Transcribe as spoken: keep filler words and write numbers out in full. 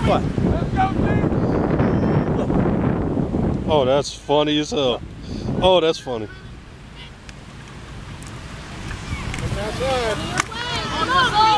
What? Oh, that's funny as hell. Oh, that's funny. Outside.